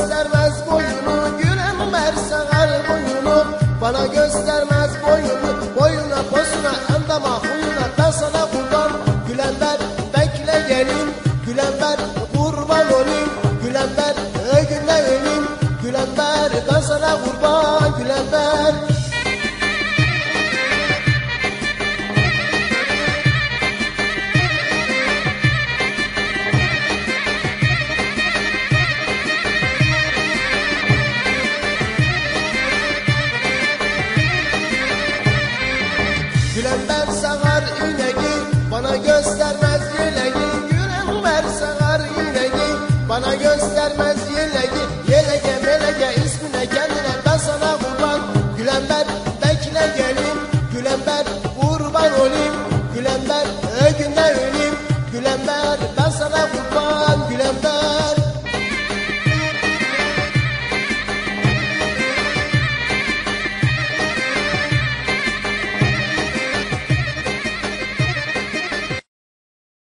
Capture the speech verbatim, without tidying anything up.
göstermez boyunu, Gülenber sağar boyunu. Bana göstermez boyunu, boyuna posuna endama huyuna. Ben sana kurban Gülenber, bekle gelin Gülenber, kurban olayım Gülenber, ögünle öleyim Gülenber, ben sana kurban.